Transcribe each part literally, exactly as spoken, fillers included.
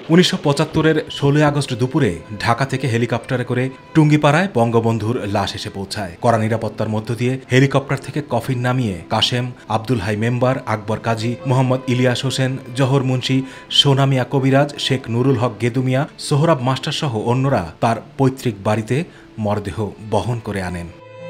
উনিশশো পঁচাত্তরের ষোলোই আগস্ট দুপুরে ঢাকা থেকে হেলিকপ্টারে করে টুঙ্গিপাড়ায় বঙ্গবন্ধুর লাশ এসে পৌঁছায়। কড়া নিরাপত্তার মধ্য দিয়ে হেলিকপ্টার থেকে কফিন নামিয়ে কাশেম, আব্দুল হাই মেম্বার, আকবর কাজী, মোহাম্মদ ইলিয়াস হোসেন, জহর মুন্সি, সোনামিয়া কবিরাজ, শেখ নুরুল হক গেদুমিয়া, সোহরাব মাস্টার সহ অন্যরা তার পৈতৃক বাড়িতে মরদেহ বহন করে আনেন।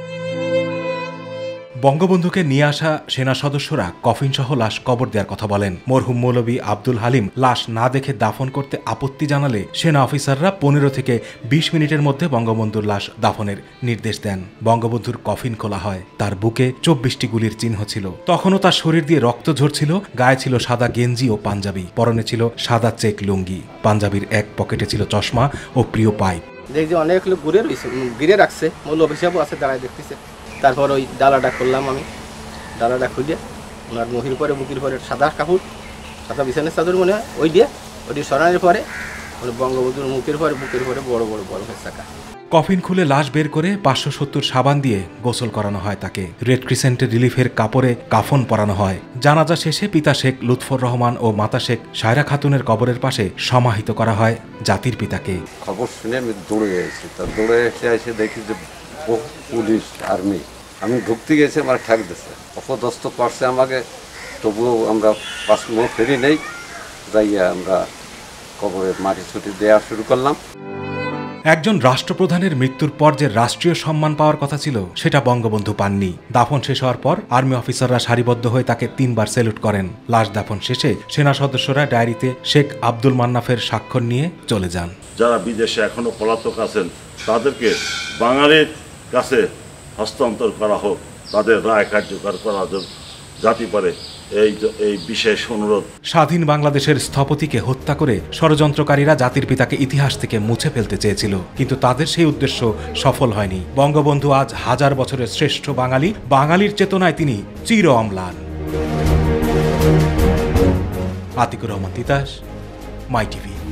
বঙ্গবন্ধুকে নিয়ে আসা সেনা সদস্যরা কফিনসহ লাশ কবর দেওয়ার কথা বলেন। মরহুম মৌলভী আব্দুল হালিম লাশ না দেখে দাফন করতে আপত্তি জানালে সেনা অফিসাররা পনেরো থেকে বিশ মিনিটের মধ্যে বঙ্গবন্ধুর লাশ দাফনের নির্দেশ দেন। বঙ্গবন্ধুর কফিন খোলা হয়। তার বুকে চব্বিশটি গুলির চিহ্ন ছিল। তখনও তার শরীর দিয়ে রক্ত ঝরছিল। গায়ে ছিল সাদা গেঞ্জি ও পাঞ্জাবি, পরনে ছিল সাদা চেক লুঙ্গি। পাঞ্জাবির এক পকেটে ছিল চশমা ও প্রিয় পাইপ। দেখছি অনেক লোক ঘুরে রয়েছে, ঘিরে রাখছে, মূল অফিসারও আছে, দাঁড়ায় দেখতেছে। তারপর ওই ডালাটা করলাম, আমি ডালাটা খুলে ওনার মুখের পরে বুকের পরে সাদা কাপড়, সাদা বিছানের চাদর মনে হয়, ওই দিয়ে ওইটি সরানোর পরে বঙ্গবন্ধুর মুখের পরে বুকের পরে বড় বড় বড় চাকা। কফিন খুলে লাশ বের করে পাঁচশো সত্তর সাবান দিয়ে গোসল করানো হয় তাকে। রেড ক্রিসেন্টের রিলিফের কাপড়ে কাফন পরানো হয়। জানাজা শেষে পিতা শেখ লুৎফর রহমান ও মাতা শেখ সায়রা খাতুনের কবরের পাশে সমাহিত করা হয় জাতির পিতাকে। খবর শুনে আমি দৌড়ে গেছি। তার দৌড়ে এসে এসে দেখি যে পুলিশ আর্মি, আমি ঢুকতে গেছি, আমার ঠেক দিচ্ছে, অপদস্থ করছে আমাকে। তবুও আমরা পাঁচ মুখ ফেরি নেই, যাইয়া আমরা কবরে মাটি ছুটি দেওয়া শুরু করলাম। একজন রাষ্ট্রপ্রধানের মৃত্যুর পর যে রাষ্ট্রীয় সম্মান পাওয়ার কথা ছিল সেটা বঙ্গবন্ধু পাননি। দাফন শেষ হওয়ার পর আর্মি অফিসাররা সারিবদ্ধ হয়ে তাকে তিনবার স্যালুট করেন। লাশ দাফন শেষে সেনা সদস্যরা ডায়েরিতে শেখ আব্দুল মান্নাফের স্বাক্ষর নিয়ে চলে যান। যারা বিদেশে এখনো পলাতক আছেন তাদেরকে বাঙালির কাছে হস্তান্তর করা হোক, তাদের রায় কার্যকর করা জাতি পারে, এই এই বিশেষ অনুরোধ। স্বাধীন বাংলাদেশের স্থপতিকে হত্যা করে ষড়যন্ত্রকারীরা জাতির পিতাকে ইতিহাস থেকে মুছে ফেলতে চেয়েছিল, কিন্তু তাদের সেই উদ্দেশ্য সফল হয়নি। বঙ্গবন্ধু আজ হাজার বছরের শ্রেষ্ঠ বাঙালি। বাঙালির চেতনায় তিনি চির অম্লান। Atikur Rahman Titas, my TV.